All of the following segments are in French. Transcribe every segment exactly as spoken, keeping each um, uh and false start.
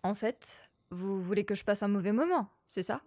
En fait, vous voulez que je passe un mauvais moment, c'est ça?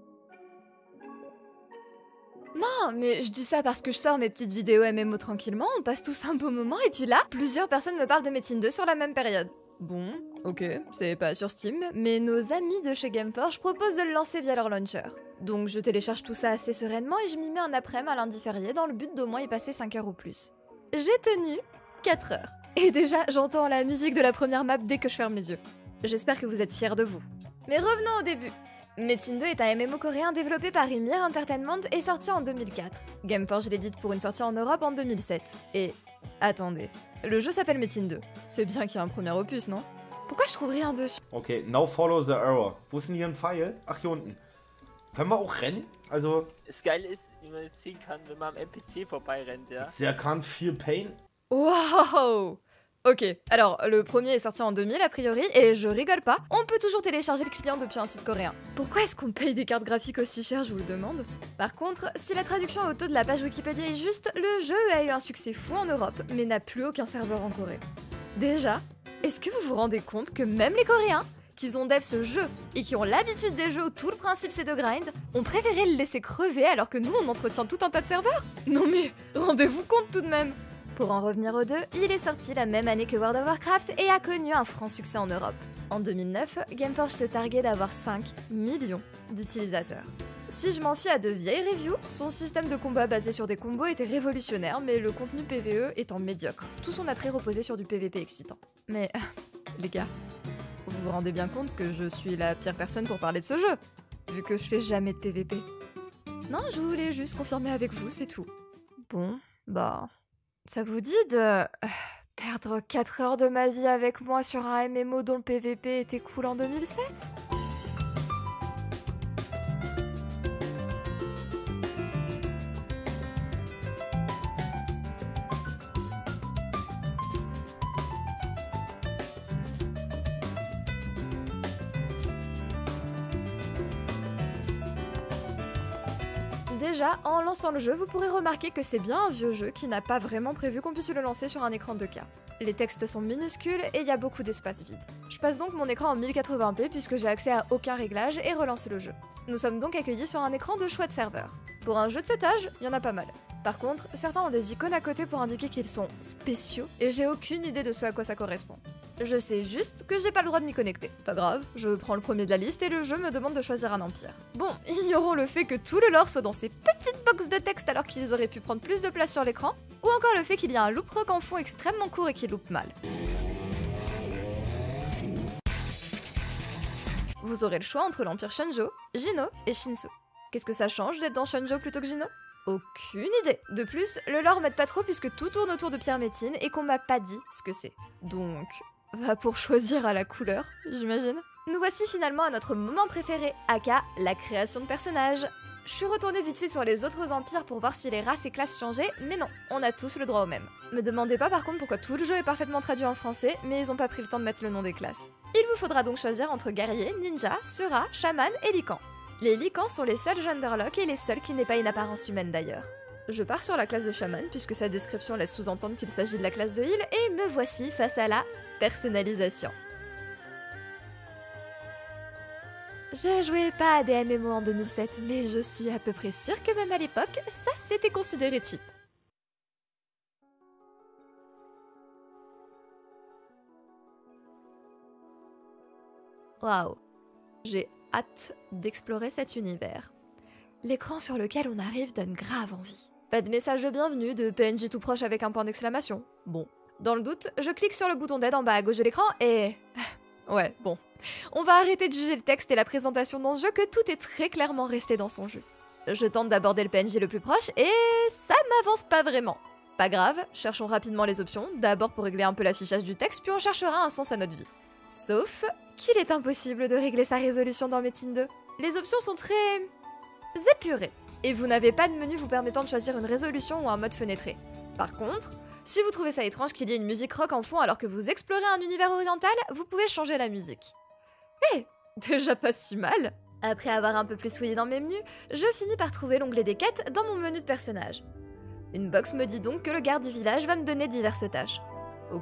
Non, mais je dis ça parce que je sors mes petites vidéos M M O tranquillement, on passe tous un beau moment, et puis là, plusieurs personnes me parlent de Metin deux sur la même période. Bon, ok, c'est pas sur Steam, mais nos amis de chez Gameforge proposent de le lancer via leur launcher. Donc je télécharge tout ça assez sereinement et je m'y mets un après-midi à lundi férié dans le but d'au moins y passer cinq heures ou plus. J'ai tenu quatre heures. Et déjà, j'entends la musique de la première map dès que je ferme les yeux. J'espère que vous êtes fiers de vous. Mais revenons au début. Metin deux est un M M O coréen développé par Ymir Entertainment et sorti en deux mille quatre. Gameforge l'édite pour une sortie en Europe en deux mille sept. Et... attendez, le jeu s'appelle Metin deux. C'est bien qu'il y a un premier opus, non? Pourquoi je trouve rien dessus? Okay, now follow the arrow. Wo ist denn hier ein Pfeil? Ach, hier unten. Können wir auch rennen? Also... Das Geile ist, wie man jetzt sehen kann, wenn man am N P C vorbeirennt, ja. Der kann viel Pain. Wow! Ok, alors le premier est sorti en deux mille a priori, et je rigole pas, on peut toujours télécharger le client depuis un site coréen. Pourquoi est-ce qu'on paye des cartes graphiques aussi chères, je vous le demande? Par contre, si la traduction auto de la page Wikipédia est juste, le jeu a eu un succès fou en Europe, mais n'a plus aucun serveur en Corée. Déjà, est-ce que vous vous rendez compte que même les Coréens, qui ont dev ce jeu, et qui ont l'habitude des jeux où tout le principe c'est de grind, ont préféré le laisser crever alors que nous on entretient tout un tas de serveurs? Non mais, rendez-vous compte tout de même! Pour en revenir aux deux, il est sorti la même année que World of Warcraft et a connu un franc succès en Europe. En deux mille neuf, Gameforge se targuait d'avoir cinq millions d'utilisateurs. Si je m'en fie à de vieilles reviews, son système de combat basé sur des combos était révolutionnaire, mais le contenu P V E étant médiocre. Tout son attrait reposait sur du P V P excitant. Mais, les gars, vous vous rendez bien compte que je suis la pire personne pour parler de ce jeu, vu que je fais jamais de P V P. Non, je voulais juste confirmer avec vous, c'est tout. Bon, bah... ça vous dit de... euh, perdre quatre heures de ma vie avec moi sur un M M O dont le P V P était cool en deux mille sept? Déjà, en lançant le jeu, vous pourrez remarquer que c'est bien un vieux jeu qui n'a pas vraiment prévu qu'on puisse le lancer sur un écran deux K. Les textes sont minuscules et il y a beaucoup d'espace vide. Je passe donc mon écran en mille quatre-vingts p puisque j'ai accès à aucun réglage et relance le jeu. Nous sommes donc accueillis sur un écran de chouette serveur. Pour un jeu de cet âge, il y en a pas mal. Par contre, certains ont des icônes à côté pour indiquer qu'ils sont spéciaux et j'ai aucune idée de ce à quoi ça correspond. Je sais juste que j'ai pas le droit de m'y connecter. Pas grave, je prends le premier de la liste et le jeu me demande de choisir un empire. Bon, ignorons le fait que tout le lore soit dans ces petites boxes de texte alors qu'ils auraient pu prendre plus de place sur l'écran, ou encore le fait qu'il y a un loop rock en fond extrêmement court et qui loupe mal. Vous aurez le choix entre l'empire Shunjo, Jino et Shinsu. Qu'est-ce que ça change d'être dans Shunjo plutôt que Jino? Aucune idée. De plus, le lore m'aide pas trop puisque tout tourne autour de Pierre Métine et qu'on m'a pas dit ce que c'est. Donc, va pour choisir à la couleur, j'imagine. Nous voici finalement à notre moment préféré, aka la création de personnages. Je suis retournée vite fait sur les autres empires pour voir si les races et classes changeaient, mais non, on a tous le droit au même. Me demandez pas par contre pourquoi tout le jeu est parfaitement traduit en français, mais ils ont pas pris le temps de mettre le nom des classes. Il vous faudra donc choisir entre guerrier, ninja, sura, chaman et lycan. Les lycans sont les seuls genderlocks et les seuls qui n'aient pas une apparence humaine d'ailleurs. Je pars sur la classe de chaman puisque sa description laisse sous-entendre qu'il s'agit de la classe de heal et me voici face à la personnalisation. Je jouais pas à des M M O en deux mille sept, mais je suis à peu près sûre que même à l'époque, ça c'était considéré cheap. Waouh, j'ai hâte d'explorer cet univers. L'écran sur lequel on arrive donne grave envie. Pas de message de bienvenue, de P N J tout proche avec un point d'exclamation. Bon, dans le doute, je clique sur le bouton d'aide en bas à gauche de l'écran et... ouais, bon. On va arrêter de juger le texte et la présentation dans ce jeu que tout est très clairement resté dans son jeu. Je tente d'aborder le P N J le plus proche et ça m'avance pas vraiment. Pas grave, cherchons rapidement les options, d'abord pour régler un peu l'affichage du texte, puis on cherchera un sens à notre vie. Sauf qu'il est impossible de régler sa résolution dans Metin deux. Les options sont très... épurées, et vous n'avez pas de menu vous permettant de choisir une résolution ou un mode fenêtré. Par contre, si vous trouvez ça étrange qu'il y ait une musique rock en fond alors que vous explorez un univers oriental, vous pouvez changer la musique. Eh, déjà pas si mal. Après avoir un peu plus fouillé dans mes menus, je finis par trouver l'onglet des quêtes dans mon menu de personnage. Une box me dit donc que le garde du village va me donner diverses tâches. Ok,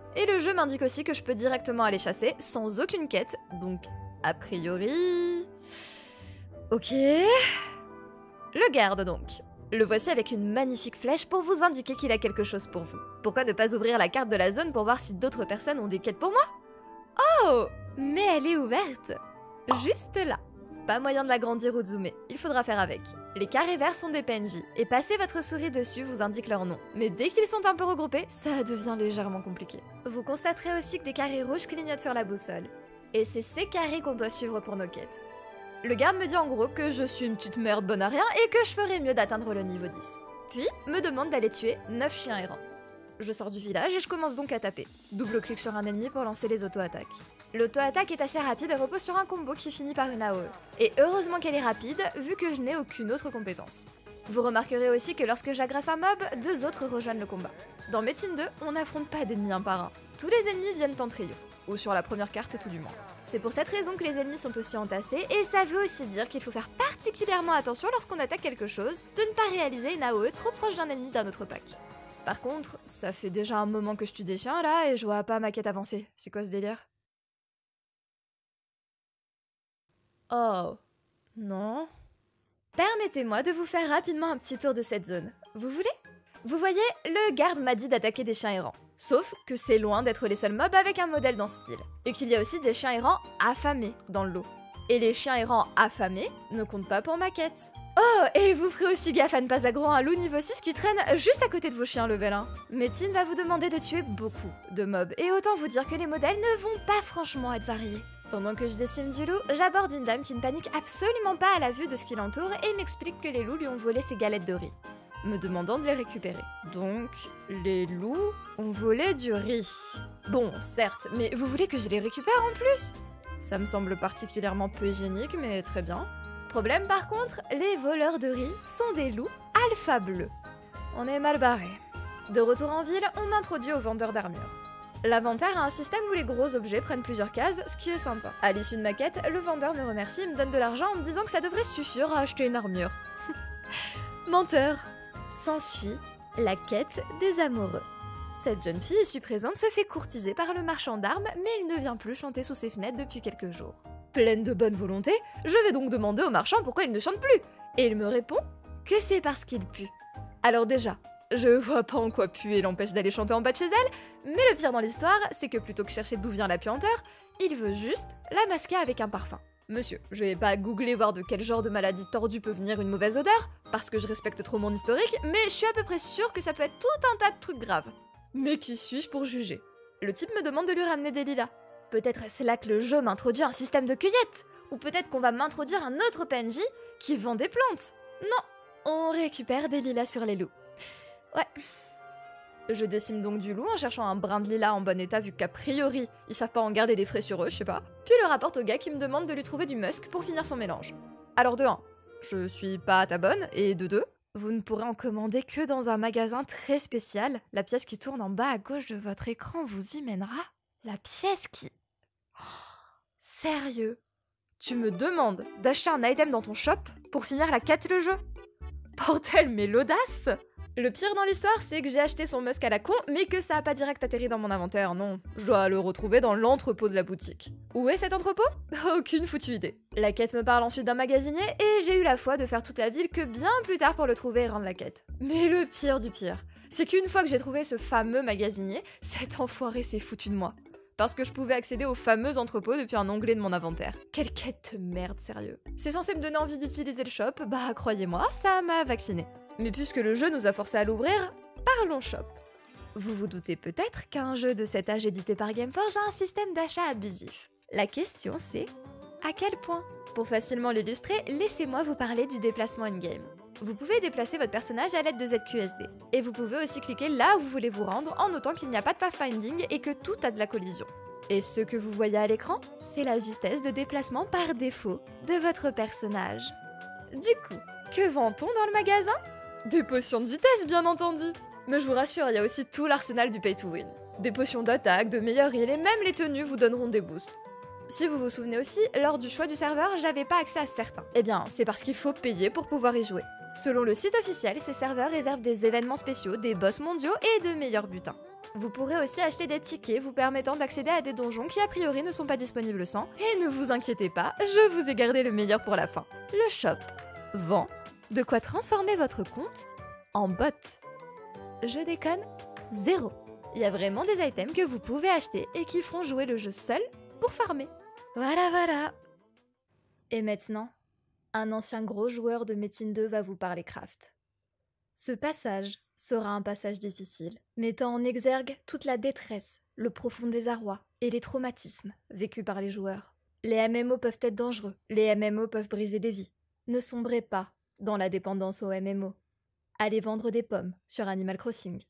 Et le jeu m'indique aussi que je peux directement aller chasser sans aucune quête, donc a priori... Ok... Le garde donc. Le voici avec une magnifique flèche pour vous indiquer qu'il a quelque chose pour vous. Pourquoi ne pas ouvrir la carte de la zone pour voir si d'autres personnes ont des quêtes pour moi? Oh! Mais elle est ouverte! Juste là. Pas moyen de l'agrandir ou de zoomer, il faudra faire avec. Les carrés verts sont des P N J, et passer votre souris dessus vous indique leur nom. Mais dès qu'ils sont un peu regroupés, ça devient légèrement compliqué. Vous constaterez aussi que des carrés rouges clignotent sur la boussole. Et c'est ces carrés qu'on doit suivre pour nos quêtes. Le garde me dit en gros que je suis une petite merde bonne à rien et que je ferais mieux d'atteindre le niveau dix. Puis, me demande d'aller tuer neuf chiens errants. Je sors du village et je commence donc à taper. Double-clic sur un ennemi pour lancer les auto-attaques. L'auto-attaque est assez rapide et repose sur un combo qui finit par une A O E. Et heureusement qu'elle est rapide, vu que je n'ai aucune autre compétence. Vous remarquerez aussi que lorsque j'agresse un mob, deux autres rejoignent le combat. Dans Metin deux, on n'affronte pas d'ennemis un par un. Tous les ennemis viennent en trio, ou sur la première carte tout du moins. C'est pour cette raison que les ennemis sont aussi entassés, et ça veut aussi dire qu'il faut faire particulièrement attention lorsqu'on attaque quelque chose, de ne pas réaliser une A O E trop proche d'un ennemi d'un autre pack. Par contre, ça fait déjà un moment que je tue des chiens là, et je vois pas ma quête avancer. C'est quoi ce délire? Oh, non. Permettez-moi de vous faire rapidement un petit tour de cette zone. Vous voulez? Vous voyez, le garde m'a dit d'attaquer des chiens errants. Sauf que c'est loin d'être les seuls mobs avec un modèle dans ce style. Et qu'il y a aussi des chiens errants affamés dans le lot. Et les chiens errants affamés ne comptent pas pour ma quête. Oh, et vous ferez aussi gaffe à ne pas aggro un loup niveau six qui traîne juste à côté de vos chiens level un. Metin va vous demander de tuer beaucoup de mobs. Et autant vous dire que les modèles ne vont pas franchement être variés. Pendant que je décime du loup, j'aborde une dame qui ne panique absolument pas à la vue de ce qui l'entoure et m'explique que les loups lui ont volé ses galettes de riz, me demandant de les récupérer. Donc, les loups ont volé du riz. Bon, certes, mais vous voulez que je les récupère en plus? Ça me semble particulièrement peu hygiénique, mais très bien. Problème par contre, les voleurs de riz sont des loups alpha bleus. On est mal barré. De retour en ville, on m'introduit au vendeur d'armure. L'inventaire a un système où les gros objets prennent plusieurs cases, ce qui est sympa. À l'issue de ma quête, le vendeur me remercie et me donne de l'argent en me disant que ça devrait suffire à acheter une armure. Menteur. S'ensuit la quête des amoureux. Cette jeune fille ici présente se fait courtiser par le marchand d'armes, mais il ne vient plus chanter sous ses fenêtres depuis quelques jours. Pleine de bonne volonté, je vais donc demander au marchand pourquoi il ne chante plus. Et il me répond que c'est parce qu'il pue. Alors déjà, je vois pas en quoi puer l'empêche d'aller chanter en bas de chez elle, mais le pire dans l'histoire, c'est que plutôt que chercher d'où vient la puanteur, il veut juste la masquer avec un parfum. Monsieur, je vais pas googler voir de quel genre de maladie tordue peut venir une mauvaise odeur, parce que je respecte trop mon historique, mais je suis à peu près sûre que ça peut être tout un tas de trucs graves. Mais qui suis-je pour juger? Le type me demande de lui ramener des lilas. Peut-être est-ce là que le jeu m'introduit un système de cueillette, ou peut-être qu'on va m'introduire un autre P N J qui vend des plantes. Non, on récupère des lilas sur les loups. Ouais. Je décime donc du loup en cherchant un brin de lilas en bon état vu qu'a priori, ils savent pas en garder des frais sur eux, je sais pas. Puis le rapporte au gars qui me demande de lui trouver du musk pour finir son mélange. Alors de un, je suis pas à ta bonne, et de deux, vous ne pourrez en commander que dans un magasin très spécial. La pièce qui tourne en bas à gauche de votre écran vous y mènera. La pièce qui... Oh, sérieux? Tu me demandes d'acheter un item dans ton shop pour finir la quête le jeu? Bordel, mais l'audace! Le pire dans l'histoire, c'est que j'ai acheté son musk à la con, mais que ça a pas direct atterri dans mon inventaire, non. Je dois le retrouver dans l'entrepôt de la boutique. Où est cet entrepôt? Aucune foutue idée. La quête me parle ensuite d'un magasinier, et j'ai eu la foi de faire toute la ville que bien plus tard pour le trouver et rendre la quête. Mais le pire du pire, c'est qu'une fois que j'ai trouvé ce fameux magasinier, cet enfoiré s'est foutu de moi. Parce que je pouvais accéder au fameux entrepôt depuis un onglet de mon inventaire. Quelle quête de merde, sérieux. C'est censé me donner envie d'utiliser le shop, bah croyez-moi, ça m'a vacciné. Mais puisque le jeu nous a forcé à l'ouvrir, parlons shop. Vous vous doutez peut-être qu'un jeu de cet âge édité par Gameforge a un système d'achat abusif. La question c'est, à quel point? Pour facilement l'illustrer, laissez-moi vous parler du déplacement in-game. Vous pouvez déplacer votre personnage à l'aide de Z Q S D. Et vous pouvez aussi cliquer là où vous voulez vous rendre en notant qu'il n'y a pas de pathfinding et que tout a de la collision. Et ce que vous voyez à l'écran, c'est la vitesse de déplacement par défaut de votre personnage. Du coup, que vend-on dans le magasin? Des potions de vitesse, bien entendu. Mais je vous rassure, il y a aussi tout l'arsenal du pay to win. Des potions d'attaque, de meilleure heal et même les tenues vous donneront des boosts. Si vous vous souvenez aussi, lors du choix du serveur, j'avais pas accès à certains. Eh bien, c'est parce qu'il faut payer pour pouvoir y jouer. Selon le site officiel, ces serveurs réservent des événements spéciaux, des boss mondiaux et de meilleurs butins. Vous pourrez aussi acheter des tickets vous permettant d'accéder à des donjons qui a priori ne sont pas disponibles sans. Et ne vous inquiétez pas, je vous ai gardé le meilleur pour la fin. Le shop vend de quoi transformer votre compte en bot. Je déconne, zéro. Il y a vraiment des items que vous pouvez acheter et qui feront jouer le jeu seul pour farmer. Voilà, voilà. Et maintenant, un ancien gros joueur de Metin deux va vous parler craft. Ce passage sera un passage difficile, mettant en exergue toute la détresse, le profond désarroi et les traumatismes vécus par les joueurs. Les M M O peuvent être dangereux, les M M O peuvent briser des vies. Ne sombrez pas dans la dépendance aux M M O. Allez vendre des pommes sur Animal Crossing.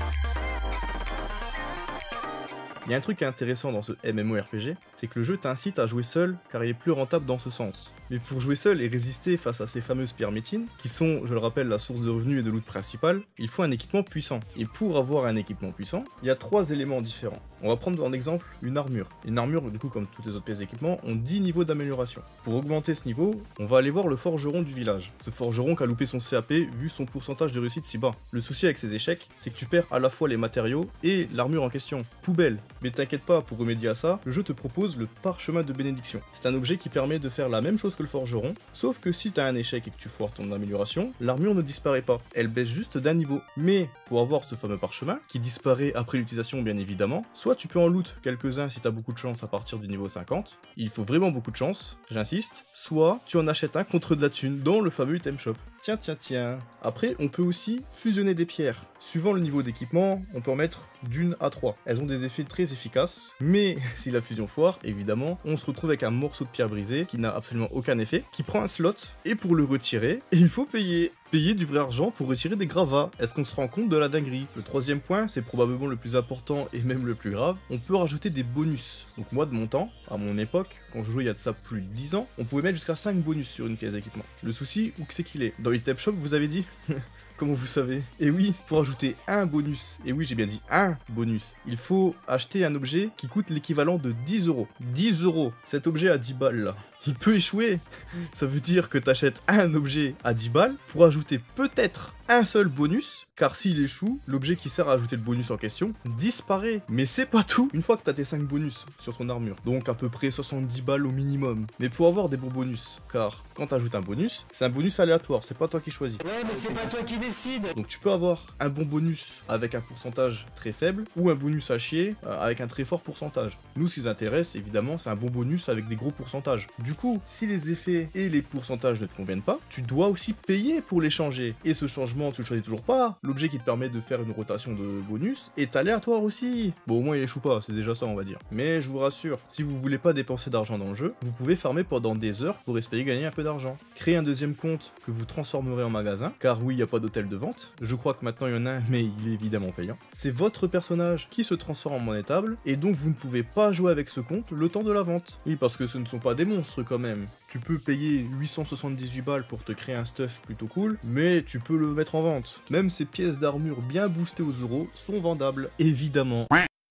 Il y a un truc intéressant dans ce MMORPG, c'est que le jeu t'incite à jouer seul car il est plus rentable dans ce sens. Mais pour jouer seul et résister face à ces fameuses pierres métines, qui sont, je le rappelle, la source de revenus et de loot principale, il faut un équipement puissant. Et pour avoir un équipement puissant, il y a trois éléments différents. On va prendre en exemple une armure. Une armure, du coup, comme toutes les autres pièces d'équipement, ont dix niveaux d'amélioration. Pour augmenter ce niveau, on va aller voir le forgeron du village. Ce forgeron qui a loupé son C A P vu son pourcentage de réussite si bas. Le souci avec ces échecs, c'est que tu perds à la fois les matériaux et l'armure en question. Poubelle. Mais t'inquiète pas, pour remédier à ça, le jeu te propose le parchemin de bénédiction. C'est un objet qui permet de faire la même chose que le forgeron, sauf que si t'as un échec et que tu foires ton amélioration, l'armure ne disparaît pas, elle baisse juste d'un niveau. Mais pour avoir ce fameux parchemin, qui disparaît après l'utilisation bien évidemment, soit tu peux en loot quelques-uns si t'as beaucoup de chance à partir du niveau cinquante, il faut vraiment beaucoup de chance, j'insiste, soit tu en achètes un contre de la thune dans le fameux item shop. Tiens, tiens, tiens. Après, on peut aussi fusionner des pierres. Suivant le niveau d'équipement, on peut en mettre d'une à trois. Elles ont des effets très efficaces, mais si la fusion foire, évidemment, on se retrouve avec un morceau de pierre brisée qui n'a absolument aucun effet, qui prend un slot, et pour le retirer, il faut payer. Payer du vrai argent pour retirer des gravats. Est-ce qu'on se rend compte de la dinguerie? Le troisième point, c'est probablement le plus important et même le plus grave, on peut rajouter des bonus. Donc moi de mon temps, à mon époque, quand je jouais il y a de ça plus de dix ans, on pouvait mettre jusqu'à cinq bonus sur une pièce d'équipement. Le souci, où que c'est qu'il est? Dans l'item shop, vous avez dit? Comment vous savez? Et oui, pour ajouter un bonus, et oui j'ai bien dit un bonus, il faut acheter un objet qui coûte l'équivalent de dix euros. dix euros. Cet objet à dix balles là, il peut échouer. Ça veut dire que t'achètes un objet à dix balles pour ajouter peut-être un seul bonus, car s'il échoue, l'objet qui sert à ajouter le bonus en question disparaît. Mais c'est pas tout, une fois que t'as tes cinq bonus sur ton armure, donc à peu près soixante-dix balles au minimum. Mais pour avoir des bons bonus, car quand t'ajoutes un bonus, c'est un bonus aléatoire, c'est pas toi qui choisis. Ouais, mais c'est pas toi qui décide. Donc tu peux avoir un bon bonus avec un pourcentage très faible, ou un bonus à chier euh, avec un très fort pourcentage. Nous, ce qui nous intéresse, évidemment, c'est un bon bonus avec des gros pourcentages. Du coup, si les effets et les pourcentages ne te conviennent pas, tu dois aussi payer pour les changer. Et ce changement, tu le choisis toujours pas. L'objet qui te permet de faire une rotation de bonus est aléatoire aussi. Bon, au moins il échoue pas, c'est déjà ça on va dire. Mais je vous rassure, si vous voulez pas dépenser d'argent dans le jeu, vous pouvez farmer pendant des heures pour espérer gagner un peu d'argent. Créez un deuxième compte que vous transformerez en magasin, car oui, il n'y a pas d'hôtel de vente. Je crois que maintenant il y en a un, mais il est évidemment payant. C'est votre personnage qui se transforme en monnaie table, et donc vous ne pouvez pas jouer avec ce compte le temps de la vente. Oui, parce que ce ne sont pas des monstres quand même. Tu peux payer huit cent soixante-dix-huit balles pour te créer un stuff plutôt cool, mais tu peux le mettre en vente. Même ces pièces d'armure bien boostées aux euros sont vendables, évidemment.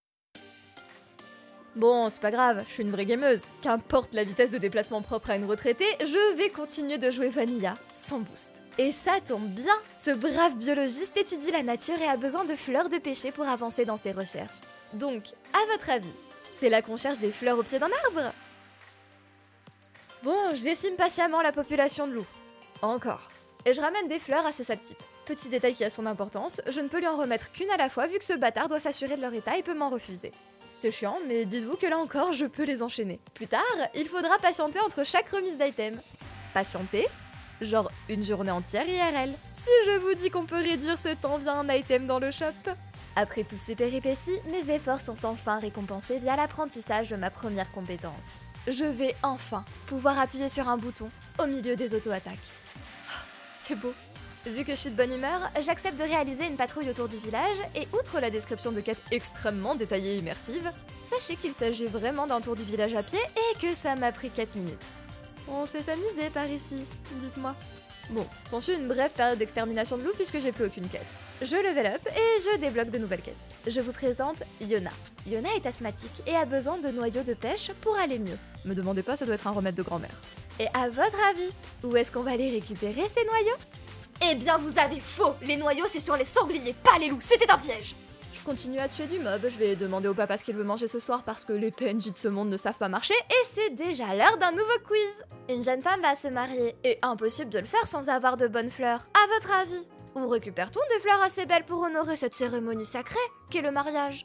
Bon, c'est pas grave, je suis une vraie gameuse. Qu'importe la vitesse de déplacement propre à une retraitée, je vais continuer de jouer Vanilla, sans boost. Et ça tombe bien, ce brave biologiste étudie la nature et a besoin de fleurs de pêcher pour avancer dans ses recherches. Donc, à votre avis, c'est là qu'on cherche des fleurs au pied d'un arbre? Bon, je décime patiemment la population de loups. Encore. Et je ramène des fleurs à ce sale type. Petit détail qui a son importance, je ne peux lui en remettre qu'une à la fois vu que ce bâtard doit s'assurer de leur état et peut m'en refuser. C'est chiant, mais dites-vous que là encore, je peux les enchaîner. Plus tard, il faudra patienter entre chaque remise d'item. Patienter? Genre une journée entière I R L. Si je vous dis qu'on peut réduire ce temps via un item dans le shop. Après toutes ces péripéties, mes efforts sont enfin récompensés via l'apprentissage de ma première compétence. Je vais enfin pouvoir appuyer sur un bouton au milieu des auto-attaques. C'est beau. Vu que je suis de bonne humeur, j'accepte de réaliser une patrouille autour du village, et outre la description de quête extrêmement détaillée et immersive, sachez qu'il s'agit vraiment d'un tour du village à pied et que ça m'a pris quatre minutes. On sait s'amuser par ici, dites-moi. Bon, s'ensuit une brève période d'extermination de loups puisque j'ai plus aucune quête. Je level up et je débloque de nouvelles quêtes. Je vous présente Yona. Yona est asthmatique et a besoin de noyaux de pêche pour aller mieux. Me demandez pas, ça doit être un remède de grand-mère. Et à votre avis, où est-ce qu'on va aller récupérer ces noyaux? Eh bien vous avez faux! Les noyaux c'est sur les sangliers, pas les loups, c'était un piège! Je continue à tuer du mob, je vais demander au papa ce qu'il veut manger ce soir parce que les P N J de ce monde ne savent pas marcher et c'est déjà l'heure d'un nouveau quiz. Une jeune femme va se marier et impossible de le faire sans avoir de bonnes fleurs. À votre avis, où récupère-t-on des fleurs assez belles pour honorer cette cérémonie sacrée qu'est le mariage?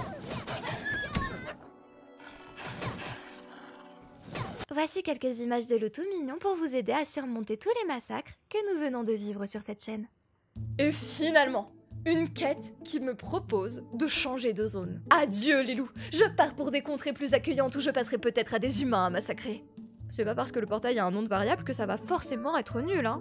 Voici quelques images de loups tout mignons pour vous aider à surmonter tous les massacres que nous venons de vivre sur cette chaîne. Et finalement, une quête qui me propose de changer de zone. Adieu les loups, je pars pour des contrées plus accueillantes où je passerai peut-être à des humains à massacrer. C'est pas parce que le portail a un nom de variable que ça va forcément être nul, hein.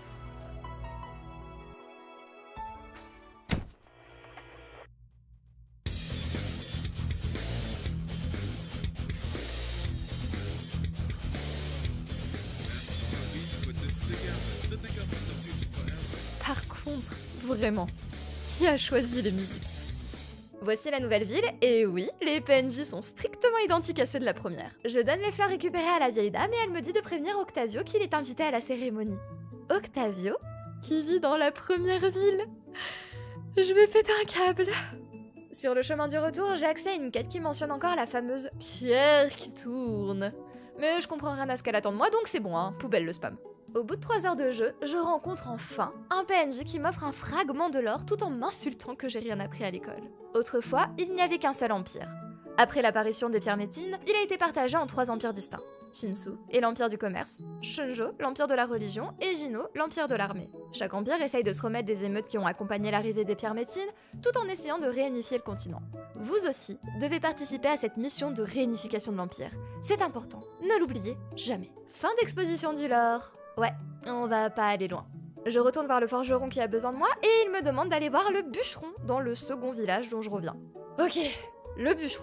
Par contre, vraiment, qui a choisi les musiques? Voici la nouvelle ville, et oui, les P N J sont strictement identiques à ceux de la première. Je donne les fleurs récupérées à la vieille dame et elle me dit de prévenir Octavio qu'il est invité à la cérémonie. Octavio, qui vit dans la première ville. Je vais péter un câble. Sur le chemin du retour, j'ai accès à une quête qui mentionne encore la fameuse pierre qui tourne. Mais je comprends rien à ce qu'elle attend de moi, donc c'est bon, hein, poubelle le spam. Au bout de trois heures de jeu, je rencontre enfin un P N J qui m'offre un fragment de l'or tout en m'insultant que j'ai rien appris à l'école. Autrefois, il n'y avait qu'un seul empire. Après l'apparition des pierres métines, il a été partagé en trois empires distincts. Shinsu est l'empire du commerce, Shunjo l'empire de la religion et Jino l'empire de l'armée. Chaque empire essaye de se remettre des émeutes qui ont accompagné l'arrivée des pierres métines, tout en essayant de réunifier le continent. Vous aussi devez participer à cette mission de réunification de l'empire. C'est important, ne l'oubliez jamais. Fin d'exposition du lore. Ouais, on va pas aller loin. Je retourne voir le forgeron qui a besoin de moi et il me demande d'aller voir le bûcheron dans le second village dont je reviens. Ok, le bûcheron.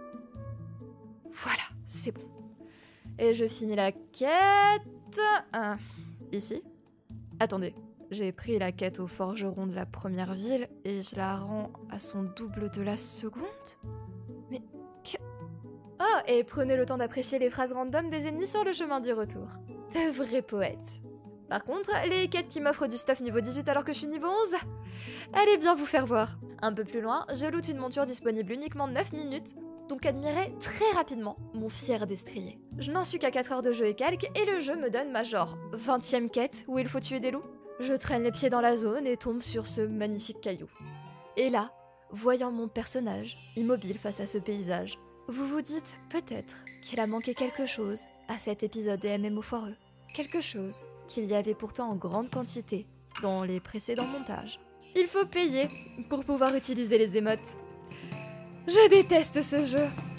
Voilà, c'est bon. Et je finis la quête... Ah, ici. Attendez, j'ai pris la quête au forgeron de la première ville et je la rends à son double de la seconde? Mais... que... Oh, et prenez le temps d'apprécier les phrases random des ennemis sur le chemin du retour. De vrais poètes. Par contre, les quêtes qui m'offrent du stuff niveau dix-huit alors que je suis niveau onze, allez bien vous faire voir. Un peu plus loin, je loot une monture disponible uniquement neuf minutes, donc admirez très rapidement mon fier destrier. Je n'en suis qu'à quatre heures de jeu et quelques, et le jeu me donne ma genre vingtième quête où il faut tuer des loups. Je traîne les pieds dans la zone et tombe sur ce magnifique caillou. Et là, voyant mon personnage, immobile face à ce paysage, vous vous dites peut-être qu'il a manqué quelque chose à cet épisode des M M O foireux. Quelque chose qu'il y avait pourtant en grande quantité dans les précédents montages. Il faut payer pour pouvoir utiliser les émotes. Je déteste ce jeu.